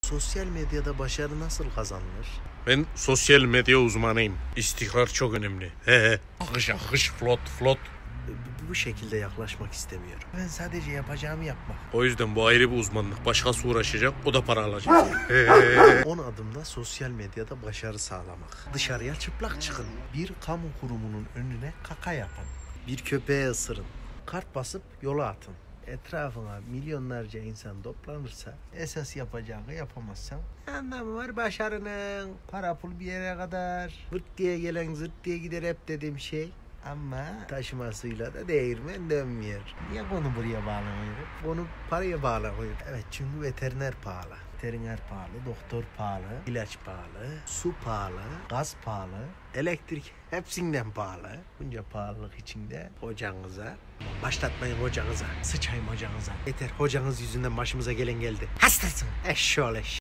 Sosyal medyada başarı nasıl kazanılır? Ben sosyal medya uzmanıyım. İstikrar çok önemli. Akış akış flot. Bu şekilde yaklaşmak istemiyorum. Ben sadece yapacağımı yapmak. O yüzden bu ayrı bir uzmanlık. Başkası uğraşacak, o da para alacak. 10 adımda sosyal medyada başarı sağlamak. Dışarıya çıplak çıkın. Bir kamu kurumunun önüne kaka yapın. Bir köpeğe ısırın. Kart basıp yola atın. Etrafına milyonlarca insan toplanırsa esas yapacağını yapamazsan anlamı var başarının. Para pul bir yere kadar. Vırt diye gelen zırt diye gider hep dediğim şey. Ama taşımasıyla da değirmen dönmüyor. Niye konu buraya bağlanıyor? Konu paraya bağlanıyor. Evet, çünkü veteriner pahalı. Veteriner pahalı, doktor pahalı, ilaç pahalı, su pahalı, gaz pahalı, elektrik hepsinden pahalı. Bunca pahalılık içinde hocanıza, başlatmayın hocanıza, sıçayım hocanıza. Yeter, hocanız yüzünden başımıza gelen geldi. Hastasın. Eşşoğlu eş.